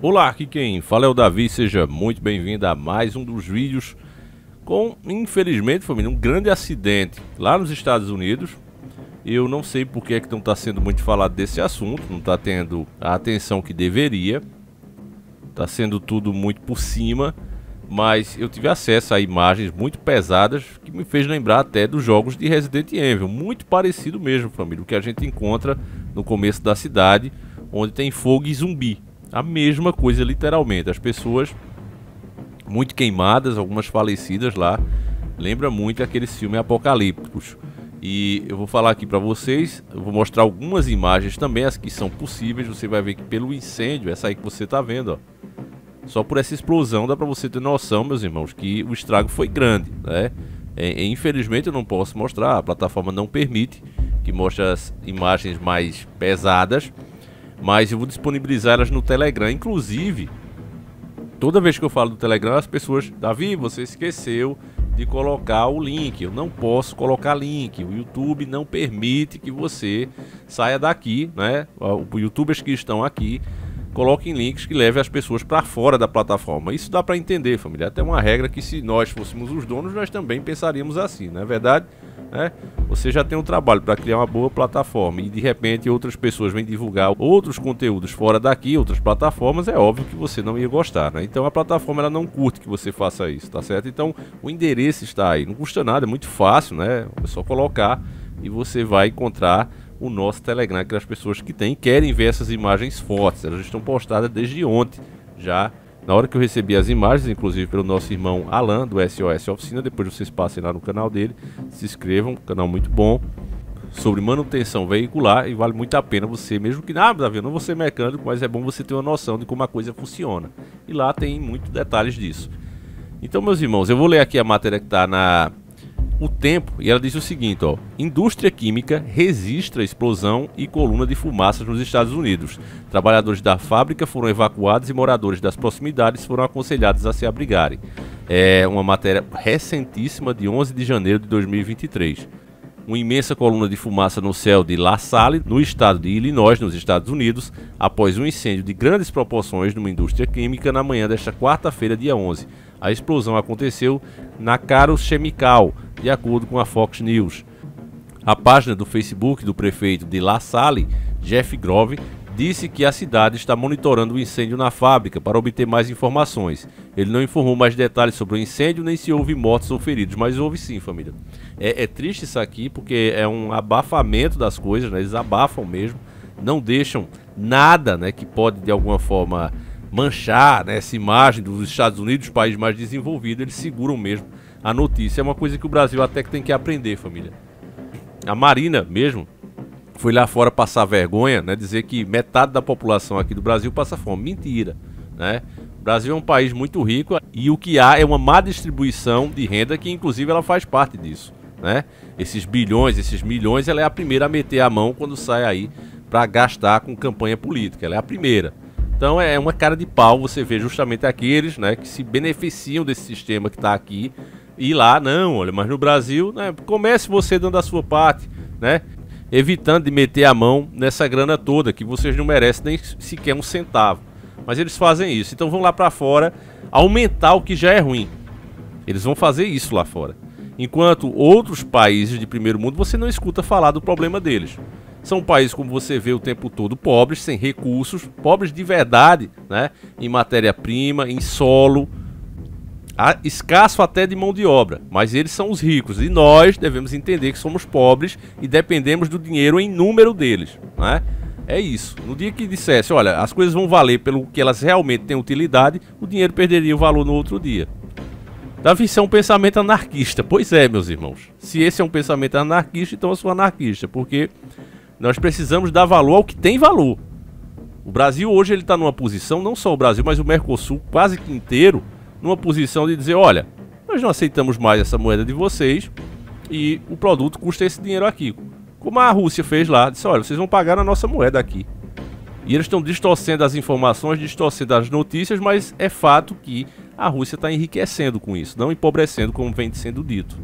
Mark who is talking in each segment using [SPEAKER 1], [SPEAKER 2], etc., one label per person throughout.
[SPEAKER 1] Olá, aqui quem fala é o Davi, seja muito bem-vindo a mais um dos vídeos com, infelizmente, família, um grande acidente lá nos Estados Unidos. Eu não sei por que é que não está sendo muito falado desse assunto, não está tendo a atenção que deveria, está sendo tudo muito por cima, mas eu tive acesso a imagens muito pesadas que me fez lembrar até dos jogos de Resident Evil, muito parecido mesmo, família, o que a gente encontra no começo da cidade, onde tem fogo e zumbi. A mesma coisa, literalmente. As pessoas muito queimadas, algumas falecidas lá. Lembra muito aqueles filmes apocalípticos. E eu vou falar aqui pra vocês, eu vou mostrar algumas imagens também, as que são possíveis. Você vai ver que pelo incêndio, essa aí que você tá vendo, ó, só por essa explosão dá pra você ter noção, meus irmãos, que o estrago foi grande, né? Infelizmente eu não posso mostrar, a plataforma não permite que mostre as imagens mais pesadas, mas eu vou disponibilizar elas no Telegram. Inclusive, toda vez que eu falo do Telegram, as pessoas: Davi, você esqueceu de colocar o link. Eu não posso colocar link, o YouTube não permite que você saia daqui, né? Os youtubers que estão aqui coloquem links que levem as pessoas para fora da plataforma. Isso dá para entender, família. Até uma regra que, se nós fôssemos os donos, nós também pensaríamos assim, não é verdade? Você já tem um trabalho para criar uma boa plataforma e de repente outras pessoas vêm divulgar outros conteúdos fora daqui, outras plataformas, é óbvio que você não ia gostar, né? Então a plataforma ela não curte que você faça isso, tá certo? Então o endereço está aí, não custa nada, é muito fácil, né? É só colocar e você vai encontrar o nosso Telegram, que as pessoas que querem ver essas imagens fortes, elas estão postadas desde ontem já. Na hora que eu recebi as imagens, inclusive pelo nosso irmão Alan, do SOS Oficina, depois vocês passem lá no canal dele, se inscrevam, canal muito bom, sobre manutenção veicular, e vale muito a pena você, mesmo que, Davi, eu não vou ser mecânico, mas é bom você ter uma noção de como a coisa funciona. E lá tem muitos detalhes disso. Então, meus irmãos, eu vou ler aqui a matéria que está na O Tempo, e ela diz o seguinte, ó: indústria química registra explosão e coluna de fumaças nos Estados Unidos. Trabalhadores da fábrica foram evacuados e moradores das proximidades foram aconselhados a se abrigarem. É uma matéria recentíssima de 11 de janeiro de 2023. Uma imensa coluna de fumaça no céu de La Salle, no estado de Illinois, nos Estados Unidos, após um incêndio de grandes proporções numa indústria química na manhã desta quarta-feira, dia 11. A explosão aconteceu na Caros Chemical, de acordo com a Fox News. A página do Facebook do prefeito de La Salle, Jeff Grove, disse que a cidade está monitorando o incêndio na fábrica para obter mais informações. Ele não informou mais detalhes sobre o incêndio, nem se houve mortos ou feridos, mas houve sim, família. É triste isso aqui, porque é um abafamento das coisas, né? Eles abafam mesmo, não deixam nada, né, que pode de alguma forma manchar, né, essa imagem dos Estados Unidos, país mais desenvolvido. Eles seguram mesmo a notícia. É uma coisa que o Brasil até que tem que aprender, família. A Marina mesmo foi lá fora passar vergonha, né, dizer que metade da população aqui do Brasil passa fome. Mentira, né? O Brasil é um país muito rico e o que há é uma má distribuição de renda, que inclusive ela faz parte disso, né? Esses bilhões, esses milhões, ela é a primeira a meter a mão quando sai aí para gastar com campanha política. Ela é a primeira. Então é uma cara de pau você ver justamente aqueles, né, que se beneficiam desse sistema que está aqui, e lá não, olha, mas no Brasil, né, comece você dando a sua parte, né, evitando de meter a mão nessa grana toda, que vocês não merecem nem sequer um centavo. Mas eles fazem isso, então vão lá para fora aumentar o que já é ruim. Eles vão fazer isso lá fora. Enquanto outros países de primeiro mundo, você não escuta falar do problema deles. São países, como você vê o tempo todo, pobres, sem recursos, pobres de verdade, né, em matéria-prima, em solo, escasso até de mão de obra, mas eles são os ricos e nós devemos entender que somos pobres e dependemos do dinheiro em número deles, né? É isso. No dia que dissesse, olha, as coisas vão valer pelo que elas realmente têm utilidade, o dinheiro perderia o valor no outro dia. Davi, isso é um pensamento anarquista. Pois é, meus irmãos. Se esse é um pensamento anarquista, então eu sou anarquista, porque nós precisamos dar valor ao que tem valor. O Brasil hoje ele está numa posição, não só o Brasil, mas o Mercosul quase que inteiro, numa posição de dizer, olha, nós não aceitamos mais essa moeda de vocês e o produto custa esse dinheiro aqui. Como a Rússia fez lá, disse, olha, vocês vão pagar na nossa moeda aqui. E eles estão distorcendo as informações, distorcendo as notícias, mas é fato que a Rússia está enriquecendo com isso, não empobrecendo como vem sendo dito.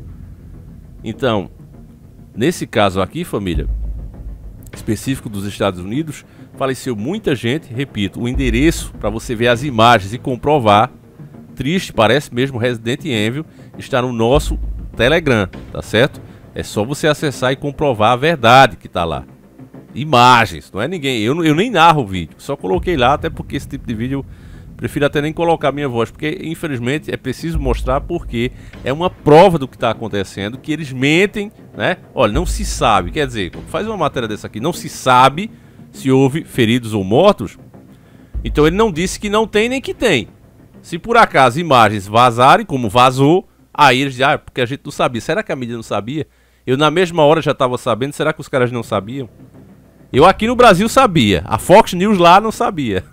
[SPEAKER 1] Então, nesse caso aqui, família, específico dos Estados Unidos, faleceu muita gente, repito, o endereço para você ver as imagens e comprovar, triste, parece mesmo Resident Evil, está no nosso Telegram, tá certo? É só você acessar e comprovar a verdade que tá lá. Imagens, não é ninguém, eu nem narro o vídeo, só coloquei lá, até porque esse tipo de vídeo eu prefiro até nem colocar minha voz, porque infelizmente é preciso mostrar, porque é uma prova do que está acontecendo, que eles mentem, né? Olha, não se sabe, quer dizer, faz uma matéria dessa aqui, não se sabe se houve feridos ou mortos, então ele não disse que não tem nem que tem. Se por acaso imagens vazarem, como vazou, aí eles dizem, porque a gente não sabia. Será que a mídia não sabia? Eu na mesma hora já estava sabendo, será que os caras não sabiam? Eu aqui no Brasil sabia, a Fox News lá não sabia.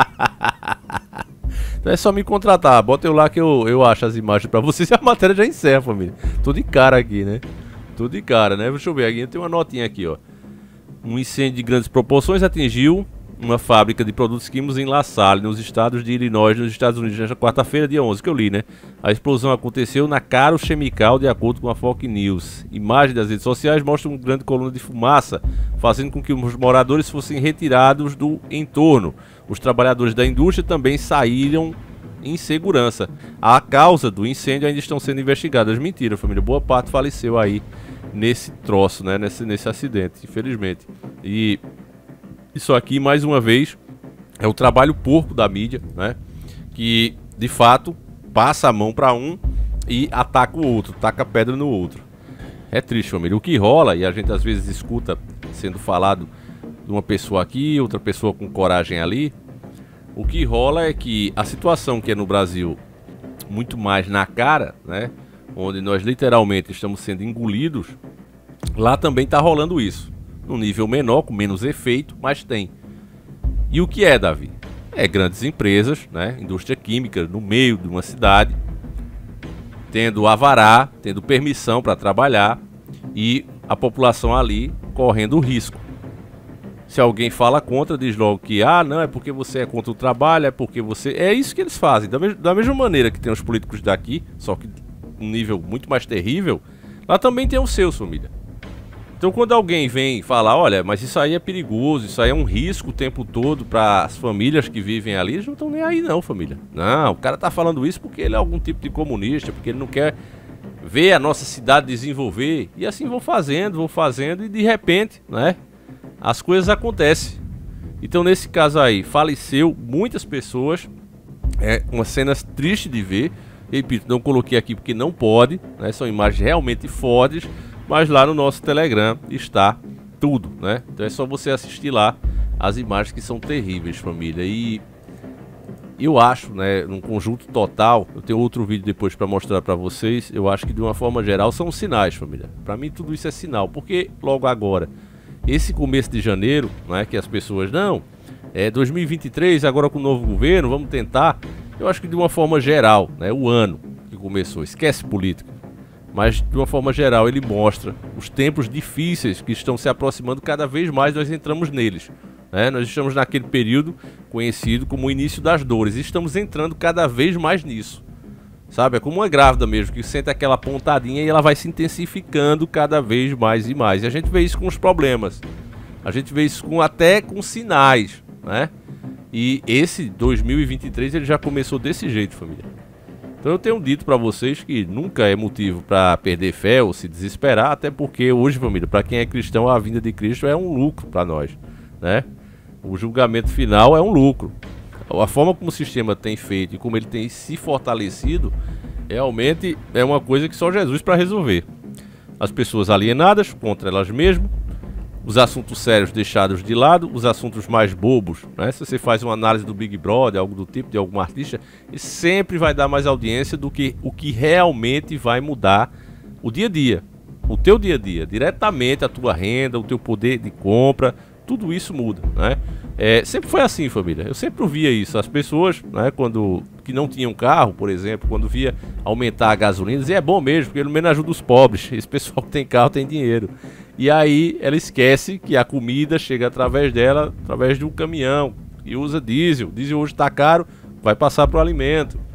[SPEAKER 1] Então é só me contratar, bota eu lá que eu acho as imagens pra vocês e a matéria já encerra, família. Tô de cara aqui, né? Tô de cara, né? Deixa eu ver aqui, tem uma notinha aqui, ó. Um incêndio de grandes proporções atingiu uma fábrica de produtos químicos em La Salle, nos estados de Illinois, nos Estados Unidos, nesta quarta-feira, dia 11, que eu li, né? A explosão aconteceu na Caro Chemical, de acordo com a Fox News. Imagens das redes sociais mostram uma grande coluna de fumaça, fazendo com que os moradores fossem retirados do entorno. Os trabalhadores da indústria também saíram em segurança. A causa do incêndio ainda estão sendo investigadas. Mentira, família. Boa parte faleceu aí nesse troço, né? Nesse acidente, infelizmente. E isso aqui, mais uma vez, é o trabalho porco da mídia, né? Que, de fato, passa a mão para um e ataca o outro, taca pedra no outro. É triste, família. O que rola, e a gente às vezes escuta sendo falado de uma pessoa aqui, outra pessoa com coragem ali. O que rola é que a situação que é no Brasil, muito mais na cara, né? Onde nós literalmente estamos sendo engolidos, lá também tá rolando isso. Num nível menor, com menos efeito, mas tem. E o que é, Davi? É grandes empresas, né? Indústria química no meio de uma cidade, tendo alvará, tendo permissão para trabalhar e a população ali correndo risco. Se alguém fala contra, diz logo que não, é porque você é contra o trabalho, é porque você... É isso que eles fazem. Da mesma maneira que tem os políticos daqui, só que um nível muito mais terrível, lá também tem os seus, família. Então quando alguém vem falar, olha, mas isso aí é perigoso, isso aí é um risco o tempo todo para as famílias que vivem ali, eles não estão nem aí não, família. Não, o cara tá falando isso porque ele é algum tipo de comunista, porque ele não quer ver a nossa cidade desenvolver. E assim vão fazendo e de repente, né, as coisas acontecem. Então nesse caso aí, faleceu muitas pessoas, é uma cena triste de ver. Repito, não coloquei aqui porque não pode, né, são imagens realmente fodas. Mas lá no nosso Telegram está tudo, né? Então é só você assistir lá as imagens que são terríveis, família. E eu acho, né, num conjunto total, eu tenho outro vídeo depois para mostrar para vocês. Eu acho que de uma forma geral são sinais, família. Para mim tudo isso é sinal, porque logo agora, esse começo de janeiro, né, que as pessoas não, é 2023, agora com o novo governo, vamos tentar. Eu acho que de uma forma geral, né, o ano que começou, esquece política. Mas de uma forma geral ele mostra os tempos difíceis que estão se aproximando, cada vez mais nós entramos neles, né? Nós estamos naquele período conhecido como o início das dores e estamos entrando cada vez mais nisso, sabe? É como uma grávida mesmo, que sente aquela pontadinha e ela vai se intensificando cada vez mais e mais. E a gente vê isso com os problemas, a gente vê isso até com sinais, né? E esse 2023 ele já começou desse jeito, família. Então eu tenho dito para vocês que nunca é motivo para perder fé ou se desesperar, até porque hoje, família, para quem é cristão, a vinda de Cristo é um lucro para nós, né? O julgamento final é um lucro. A forma como o sistema tem feito e como ele tem se fortalecido, realmente é uma coisa que só Jesus para resolver. As pessoas alienadas contra elas mesmas, os assuntos sérios deixados de lado, os assuntos mais bobos, né? Se você faz uma análise do Big Brother, algo do tipo, de algum artista, ele sempre vai dar mais audiência do que o que realmente vai mudar o dia a dia, o teu dia a dia, diretamente a tua renda, o teu poder de compra, tudo isso muda, né? Sempre foi assim, família. Eu sempre via isso. As pessoas, né, que não tinham carro, por exemplo, quando via aumentar a gasolina, dizia, é bom mesmo, porque pelo menos ajuda os pobres. Esse pessoal que tem carro tem dinheiro. E aí ela esquece que a comida chega através dela, através de um caminhão, e usa diesel. Diesel hoje está caro, vai passar para o alimento.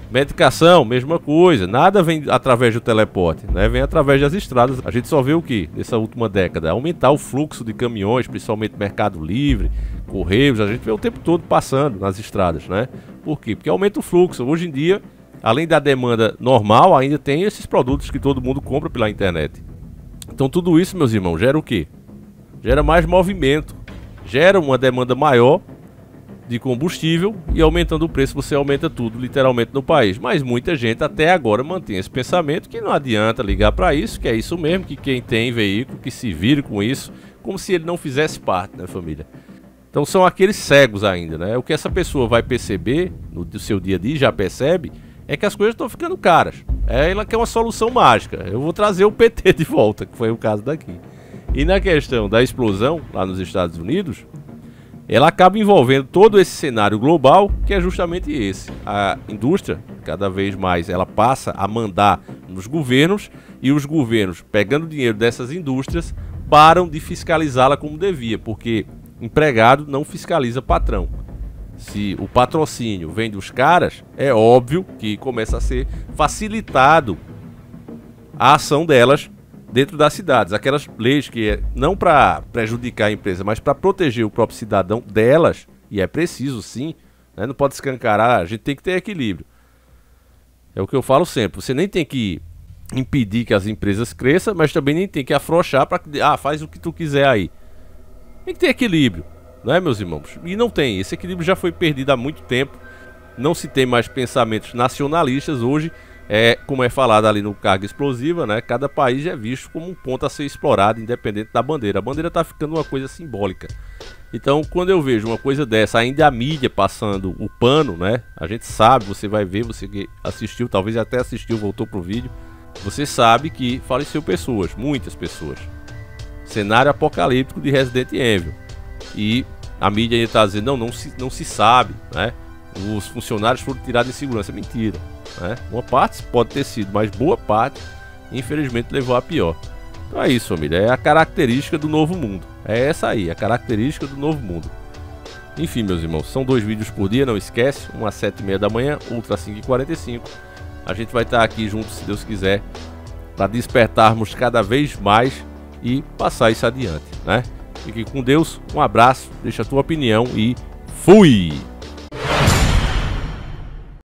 [SPEAKER 1] Medicação, mesma coisa, nada vem através do teleporte, né? Vem através das estradas. A gente só vê o que nessa última década? Aumentar o fluxo de caminhões, principalmente Mercado Livre, Correios, a gente vê o tempo todo passando nas estradas, né? Por quê? Porque aumenta o fluxo. Hoje em dia, além da demanda normal, ainda tem esses produtos que todo mundo compra pela internet. Então tudo isso, meus irmãos, gera o quê? Gera mais movimento, gera uma demanda maior de combustível e aumentando o preço você aumenta tudo literalmente no país. Mas muita gente até agora mantém esse pensamento que não adianta ligar para isso, que é isso mesmo, que quem tem veículo que se vire com isso, como se ele não fizesse parte, né, família? Então são aqueles cegos ainda, né? O que essa pessoa vai perceber no seu dia a dia, já percebe, é que as coisas estão ficando caras. Ela quer uma solução mágica. Eu vou trazer o PT de volta, que foi o caso daqui. E na questão da explosão lá nos Estados Unidos, ela acaba envolvendo todo esse cenário global, que é justamente esse. A indústria, cada vez mais, ela passa a mandar nos governos, e os governos, pegando dinheiro dessas indústrias, param de fiscalizá-la como devia, porque empregado não fiscaliza patrão. Se o patrocínio vem dos caras, é óbvio que começa a ser facilitado a ação delas dentro das cidades. Aquelas leis que é não para prejudicar a empresa, mas para proteger o próprio cidadão delas, e é preciso sim, né? Não pode escancarar, a gente tem que ter equilíbrio. É o que eu falo sempre, você nem tem que impedir que as empresas cresçam, mas também nem tem que afrouxar para que, faz o que tu quiser aí. Tem que ter equilíbrio, né, meus irmãos? E não tem, esse equilíbrio já foi perdido há muito tempo, não se tem mais pensamentos nacionalistas hoje. Como é falado ali no Carga Explosiva, né? Cada país é visto como um ponto a ser explorado, independente da bandeira. A bandeira tá ficando uma coisa simbólica. Então, quando eu vejo uma coisa dessa, ainda a mídia passando o pano, né? A gente sabe, você vai ver, você que assistiu, talvez até assistiu, voltou pro vídeo. Você sabe que faleceu pessoas, muitas pessoas. Cenário apocalíptico de Resident Evil. E a mídia ainda tá dizendo, não se sabe, né? Os funcionários foram tirados de segurança. Mentira, né? Uma parte pode ter sido, mas boa parte, infelizmente, levou a pior. Então é isso, família. É a característica do novo mundo. É essa aí, a característica do novo mundo. Enfim, meus irmãos, são 2 vídeos por dia, não esquece. Um às 7h30 da manhã, outro às 5h45. A gente vai estar aqui juntos, se Deus quiser, para despertarmos cada vez mais e passar isso adiante, né? Fique com Deus, um abraço, deixa a tua opinião e fui!